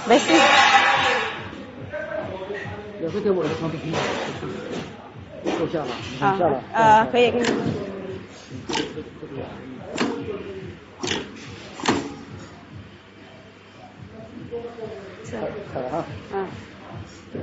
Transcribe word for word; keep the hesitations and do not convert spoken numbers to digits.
没事。 也是给我的床头柜，够下了， 啊下了。 呃，可以可以。 好了啊。 嗯。